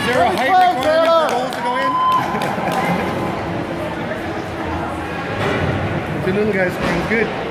there a height requirement for goals to go in? The little guy's scoring good.